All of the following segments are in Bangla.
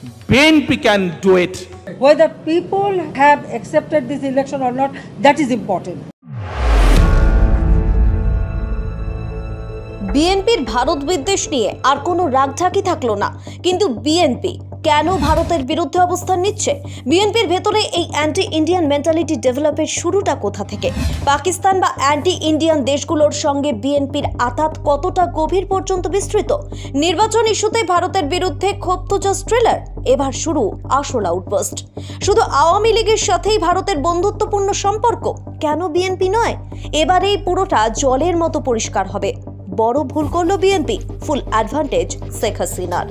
BNP can do it. Whether people have accepted this election or not, that is important. বিএনপির ভারত বিদ্বেষ নিয়ে আর কোনো রাগঢাকি থাকলো না, কিন্তু বিএনপি কেন ভারতের বিরুদ্ধে অবস্থান নিচ্ছে? বিএনপির ভেতরে এই অ্যান্টি ইন্ডিয়ান মেন্টালিটি ডেভেলপের শুরুটা কোথা থেকে? পাকিস্তান বা অ্যান্টি ইন্ডিয়ান দেশগুলোর সঙ্গে বিএনপির আঘাত কতটা গভীর পর্যন্ত বিস্তৃত? নির্বাচন ইস্যুতে ভারতের বিরুদ্ধে ক্ষোভ তো জাস্ট ট্রেলার, এবার শুরু আসল আউটবাস্ট। শুধু আওয়ামী লীগের সাথেই ভারতের বন্ধুত্বপূর্ণ সম্পর্ক, কেন বিএনপি নয়? এবার এই পুরোটা জলের মতো পরিষ্কার হবে। বড় ভুল করলো বিএনপি, ফুল অ্যাডভান্টেজ শেখ হাসিনার।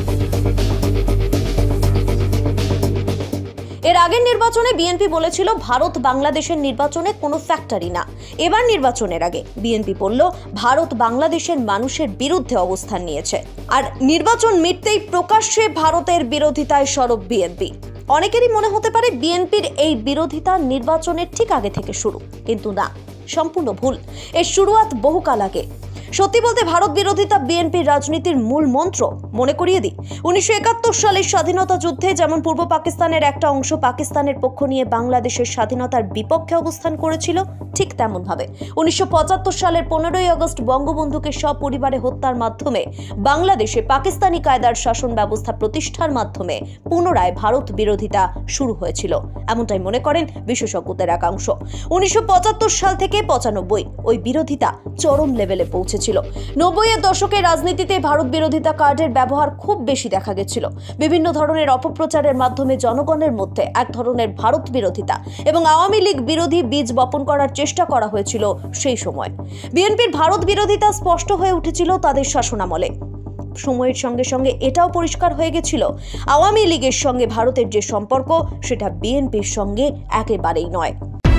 এর আগের নির্বাচনে বিএনপি বলেছিল ভারত বাংলাদেশের নির্বাচনে কোনো ফ্যাক্টরি না। এবার নির্বাচনের আগে বিএনপি বলল ভারত বাংলাদেশের মানুষের বিরুদ্ধে অবস্থান নিয়েছে। আর নির্বাচন মিটতেই প্রকাশ্যে ভারতের বিরোধিতায় সরব বিএনপি। অনেকেরই মনে হতে পারে বিএনপির এই বিরোধিতা নির্বাচনের ঠিক আগে থেকে শুরু, কিন্তু না, সম্পূর্ণ ভুল। এর শুরুয়াত বহুকাল আগে। সত্যি বলতে ভারত বিরোধিতা বিএনপির রাজনীতির মূল মন্ত্র। মনে করিয়ে দিই, 1971 সালের স্বাধীনতা যুদ্ধে যেমন পূর্ব পাকিস্তানের একটা অংশ পাকিস্তানের পক্ষ নিয়ে বাংলাদেশের স্বাধীনতার বিপক্ষে অবস্থান করেছিল, ঠিক তেমন ভাবে 1975 সালের 15ই আগস্ট বঙ্গবন্ধুকে সপরিবারে হত্যার মাধ্যমে বাংলাদেশে পাকিস্তানি কায়দার শাসন ব্যবস্থা প্রতিষ্ঠার মাধ্যমে পুনরায় ভারত বিরোধিতা শুরু হয়েছিল, এমনটাই মনে করেন বিশেষজ্ঞদের একাংশ। 1975 সাল থেকে 95 ওই বিরোধিতা চরম লেভেলে পৌঁছেছিল। 90-এর দশকে রাজনীতিতে ভারত বিরোধিতা কার্ডের ব্যবহার খুব বেশি দেখা গেছিল। বিভিন্ন ধরনের অপপ্রচারের মাধ্যমে জনগণের মধ্যে এক ধরনের ভারত বিরোধিতা এবং আওয়ামী লীগ বিরোধী বীজ বপন করার চেষ্টা করা হয়েছিল সেই সময়। বিএনপির ভারত বিরোধিতা স্পষ্ট হয়ে উঠেছিল তাদের শাসনামলে। সময়ের সঙ্গে সঙ্গে এটাও পরিষ্কার হয়ে গেছিল আওয়ামী লীগের সঙ্গে ভারতের যে সম্পর্ক সেটা বিএনপির সঙ্গে একেবারেই নয়।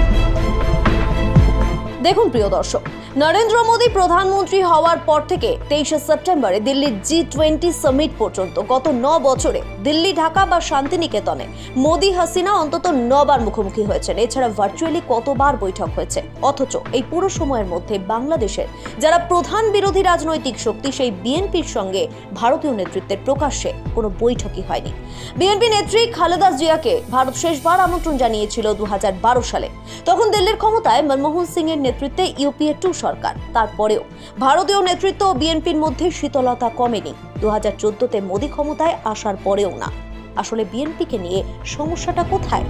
দেখুন প্রিয় দর্শক, নরেন্দ্র মোদী প্রধানমন্ত্রী হওয়ার পর থেকে 23শে সেপ্টেম্বরে দিল্লির G20 সামিট পর্যন্ত গত 9 বছরে দিল্লি, ঢাকা বা শান্তিনিকেতনে মোদী হাসিনা অন্তত 9 বার মুখোমুখি হয়েছেন। এছাড়া ভার্চুয়ালি কতবার বৈঠক হয়েছে। অথচ এই পুরো সময়ের মধ্যে বাংলাদেশের যারা প্রধান বিরোধী রাজনৈতিক শক্তি সেই বিএনপির সঙ্গে ভারতীয় নেতৃত্বের প্রকাশ্যে কোনো বৈঠকই হয়নি। বিএনপি নেত্রী খালেদা জিয়াকে ভারত শেষবার আমন্ত্রণ জানিয়েছিল 2012 সালে। তখন দিল্লির ক্ষমতায় মনমোহন সিং এর নেতৃত্বে UPA 2 সরকার। তারপরেও ভারতীয় নেতৃত্ব ও বিএনপির মধ্যে শীতলতা কমেনি। 2014-তে মোদী ক্ষমতায় আসার পরেও না। আসলে বিএনপিকে নিয়ে সমস্যাটা কোথায়?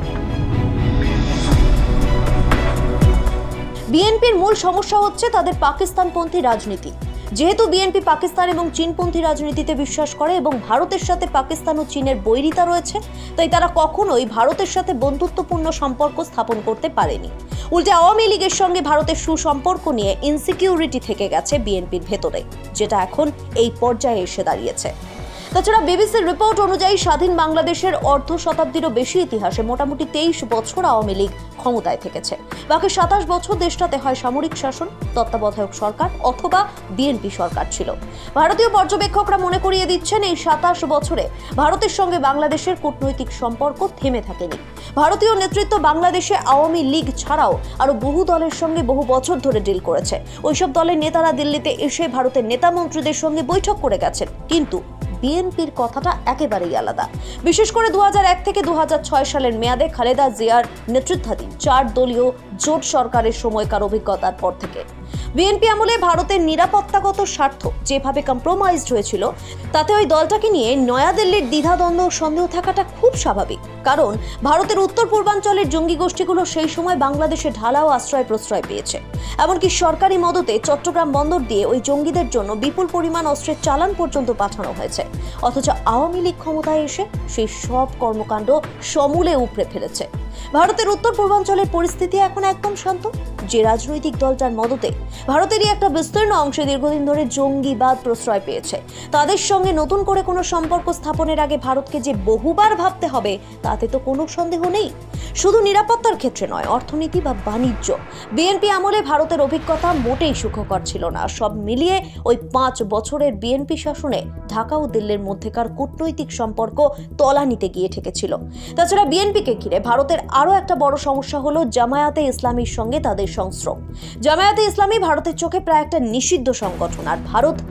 বিএনপির মূল সমস্যা হচ্ছে তাদের পাকিস্তানপন্থী রাজনীতি। যেহেতু বিএনপি পাকিস্তান এবং চীনপন্থী রাজনীতিতে বিশ্বাস করে এবং ভারতের সাথে পাকিস্তান ও চীনের বৈরিতা রয়েছে, তাই তারা কখনোই ভারতের সাথে বন্ধুত্বপূর্ণ সম্পর্ক স্থাপন করতে পারেনি। উল্টে আওয়ামী লীগের সঙ্গে ভারতের সুসম্পর্ক নিয়ে ইনসিকিউরিটি থেকে গেছে বিএনপির ভেতরে, যেটা এখন এই পর্যায়ে এসে দাঁড়িয়েছে। তাছাড়া বিবিসির রিপোর্ট অনুযায়ী স্বাধীন বাংলাদেশের অর্ধ শতাব্দীরও বেশি ইতিহাসে মোটামুটি 23 বছর আওয়ামী লীগ ক্ষমতায় থেকেছে। বাকি 27 বছর দেশটাতে হয় সামরিক শাসন, তত্ত্বাবধায়ক সরকার অথবা বিএনপি সরকার ছিল। ভারতীয় পর্যবেক্ষকরা মনে করিয়ে দিচ্ছেন এই 27 বছরে ভারতের সঙ্গে বাংলাদেশের কূটনৈতিক সম্পর্ক থেমে থাকেনি। ভারতীয় নেতৃত্ব বাংলাদেশে আওয়ামী লীগ ছাড়াও আরো বহু দলের সঙ্গে বহু বছর ধরে ডিল করেছে। ওইসব দলের নেতারা দিল্লিতে এসে ভারতের নেতা মন্ত্রীদের সঙ্গে বৈঠক করে গেছেন, কিন্তু বিএনপির কথাটা একেবারেই আলাদা। বিশেষ করে 2001 থেকে 2006 সালের মেয়াদে খালেদা জিয়ার নেতৃত্বাধীন 4 দলীয় জোট সরকারের সময়কার অভিজ্ঞতার পর থেকে বিএনপি আমলে ভারতের নিরাপত্তাগত স্বার্থ যেভাবে কম্প্রোমাইজড হয়েছিল, তাতে ওই দলটাকে নিয়ে নয়াদিল্লির দ্বিধাদ্বন্দ্ব ও সন্দেহ থাকাটা খুব স্বাভাবিক। কারণ ভারতের উত্তর পূর্বাঞ্চলের জঙ্গি গোষ্ঠীগুলো সেই সময় বাংলাদেশে ঢালাও আশ্রয় প্রশ্রয় পেয়েছে। এমনকি সরকারি মদতে চট্টগ্রাম বন্দর দিয়ে ওই জঙ্গিদের জন্য বিপুল পরিমাণ অস্ত্রের চালান পর্যন্ত পাঠানো হয়েছে। অথচ আওয়ামী লীগ ক্ষমতায় এসে সেই সব কর্মকাণ্ড সমূলে উপড়ে ফেলেছে। ভারতের উত্তর পূর্বাঞ্চলের পরিস্থিতি এখন একদম শান্ত। যে রাজনৈতিক দলটার মদতে ভারতেরই একটা বিস্তীর্ণ অংশে দীর্ঘদিন ধরে জঙ্গিবাদ প্রশ্রয় পেয়েছে, তাদের সঙ্গে নতুন করে কোনো সম্পর্ক স্থাপনের আগে ভারতকে যে বহুবার ভাবতে হবে তাতে তো কোনো সন্দেহ নেই। শুধু নিরাপত্তার ক্ষেত্রে নয়, অর্থনীতি বা বাণিজ্য, বিএনপি আমলে ভারতের অভিজ্ঞতা মোটেই সুখকর ছিল না। সব মিলিয়ে ওই 5 বছরের বিএনপি শাসনে ঢাকা ও দিল্লির মধ্যেকার কূটনৈতিক সম্পর্ক তলানিতে গিয়ে ঠেকেছিল। তাছাড়া বিএনপিকে ঘিরে ভারতের আরও একটা বড় সমস্যা হলো জামায়াতে ইসলামীর সঙ্গে তাদের সংস্রব। জামায়াতে ইসলামী ভারতের চোখে প্রায় একটা নিষিদ্ধ সংগঠন, আর ভারত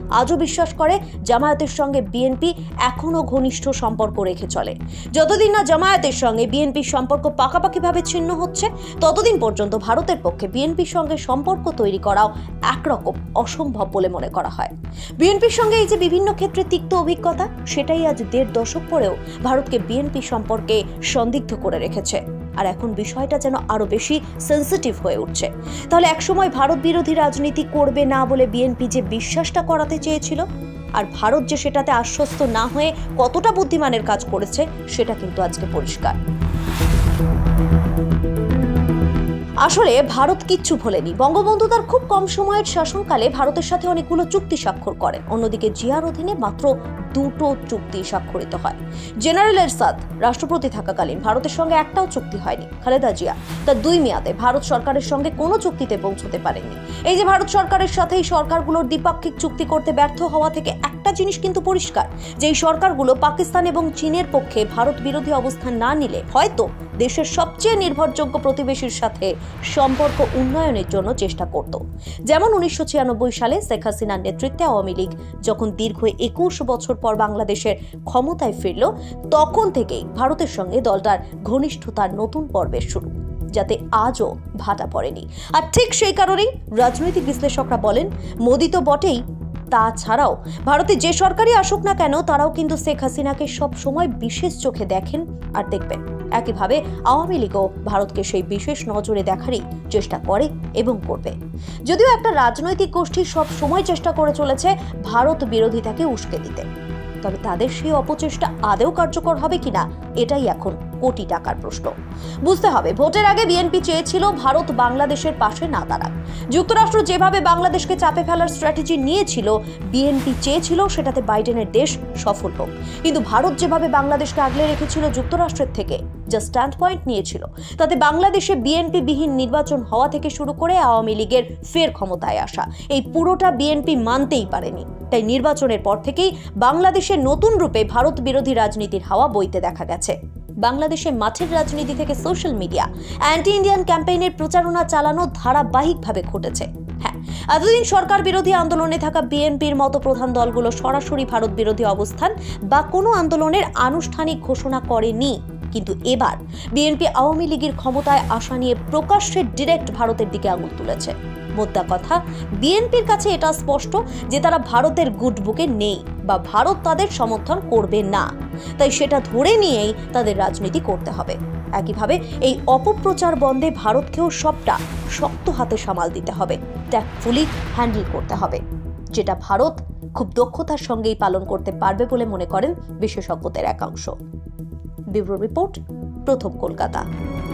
আজও বিশ্বাস করে জামায়াতের সঙ্গে বিএনপি এখনো ঘনিষ্ঠ সম্পর্ক রেখে চলে। যতদিন না জামায়াতের সঙ্গে বিএনপির সম্পর্ক পাকাপাকিভাবে ছিন্ন হচ্ছে, ততদিন পর্যন্ত ভারতের পক্ষে বিএনপির সঙ্গে সম্পর্ক তৈরি করাও একরকম অসম্ভব বলে মনে করা হয়। বিএনপির সঙ্গে এই যে বিভিন্ন ক্ষেত্রে তিক্ত অভিজ্ঞতা, সেটাই আজ 1.5 দশক পরেও ভারতকে বিএনপি সম্পর্কে সন্দিগ্ধ করে রেখেছে। আর এখন বিষয়টা যেন আরো বেশি সেন্সিটিভ হয়ে উঠছে। তাহলে একসময় ভারত বিরোধী রাজনীতি করবে না বলে বিএনপি যে বিশ্বাসটা করাতে চেয়েছিল, আর ভারত যে সেটাতে আশ্বস্ত না হয়ে কতটা বুদ্ধিমানের কাজ করেছে, সেটা কিন্তু আজকে পরিষ্কার। আসলে ভারত কিচ্ছু ভোলেনি। বঙ্গবন্ধু তার খুব কম সময়ের শাসনকালে ভারতের সাথে অনেকগুলো চুক্তি স্বাক্ষর করেন। অন্যদিকে জিয়ার অধীনে মাত্র 2টো চুক্তি স্বাক্ষরিত হয়। জেনারেল এরশাদ রাষ্ট্রপতি থাকাকালীন ভারতের সঙ্গে একটাও চুক্তি হয়নি। খালেদা জিয়া তার 2 মেয়াদে ভারত সরকারের সঙ্গে কোনো চুক্তিতে পৌঁছতে পারেননি। এই যে ভারত সরকারের সাথে এই সরকারগুলোর দ্বিপাক্ষিক চুক্তি করতে ব্যর্থ হওয়া থেকে একটা জিনিস কিন্তু পরিষ্কার, যে এই সরকারগুলো পাকিস্তান এবং চীনের পক্ষে ভারত বিরোধী অবস্থান না নিলে হয়তো দেশের সবচেয়ে নির্ভরযোগ্য প্রতিবেশীর সাথে সম্পর্ক উন্নয়নের জন্য চেষ্টা করত। যেমন 1996 সালে শেখ হাসিনার নেতৃত্বে আওয়ামী লীগ যখন দীর্ঘ 21 বছর পর বাংলাদেশের ক্ষমতায় ফিরল, তখন থেকেই ভারতের সঙ্গে দলটার ঘনিষ্ঠতার নতুন পর্বের শুরু, যাতে আজও ভাটা পড়েনি। আর ঠিক সেই কারণেই রাজনৈতিক বিশ্লেষকরা বলেন, মোদি তো বটেই, তাছাড়াও ভারতে যে সরকারই আসুক না কেন, তারাও কিন্তু শেখ হাসিনাকে সব সময় বিশেষ চোখে দেখেন আর দেখবেন। একইভাবে আওয়ামী লীগও ভারতকে সেই বিশেষ নজরে দেখারই চেষ্টা করে এবং করবে। যদিও একটা রাজনৈতিক গোষ্ঠী সব সময় চেষ্টা করে চলেছে ভারত বিরোধিতাকে উস্কে দিতে, তবে তাদের সেই অপচেষ্টা আদৌ কার্যকর হবে কিনা, এটাই এখন কোটি টাকার প্রশ্ন। বুঝতে হবে, ভোটের আগে বিএনপি চেয়েছিল ভারত বাংলাদেশের পাশে না দাঁড়াক। যুক্তরাষ্ট্র যেভাবে বাংলাদেশকে চাপে ফেলার স্ট্র্যাটেজি নিয়েছিল, বিএনপি চেয়েছিল সেটাতে বাইডেনের দেশ সফল হোক। কিন্তু ভারত যেভাবে বাংলাদেশকে আগলে রেখেছিল যুক্তরাষ্ট্রের থেকে, যা স্ট্যান্ড পয়েন্ট নিয়েছিল, তাতে বাংলাদেশে বিএনপি বিহীন নির্বাচন হওয়া থেকে শুরু করে আওয়ামী লীগের ফের ক্ষমতায় আসা, এই পুরোটা বিএনপি মানতেই পারেনি। তাই নির্বাচনের পর থেকেই বাংলাদেশের নতুন রূপে ভারত বিরোধী রাজনীতির হাওয়া বইতে দেখা গেছে। বাংলাদেশে মাঠের রাজনীতি থেকে সোশ্যাল মিডিয়া অ্যান্টি ইন্ডিয়ান ক্যাম্পেইনের প্রচারণা চালানো ধারাবাহিকভাবে ঘটেছে। হ্যাঁ, এতদিন সরকার বিরোধী আন্দোলনে থাকা বিএনপির মতো প্রধান দলগুলো সরাসরি ভারত বিরোধী অবস্থান বা কোনো আন্দোলনের আনুষ্ঠানিক ঘোষণা করেনি। কিন্তু এবার বিএনপি আওয়ামী লীগের ক্ষমতায় আসা নিয়ে প্রকাশ্যে ডিরেক্ট ভারতের দিকে আঙুল তুলেছে। মোদ্দা কথা, বিএনপির কাছে এটা স্পষ্ট যে তারা ভারতের গুড বুকে নেই বা ভারত তাদের সমর্থন করবে না। তাই সেটা ধরে নিয়েই তাদের রাজনীতি করতে হবে। একইভাবে এই অপপ্রচার বন্ধে ভারতকেও সবটা শক্ত হাতে সামাল দিতে হবে, ট্যাক্টফুলি হ্যান্ডেল করতে হবে, যেটা ভারত খুব দক্ষতার সঙ্গেই পালন করতে পারবে বলে মনে করেন বিশেষজ্ঞদের একাংশ। ব্যুরো রিপোর্ট, প্রথম কলকাতা।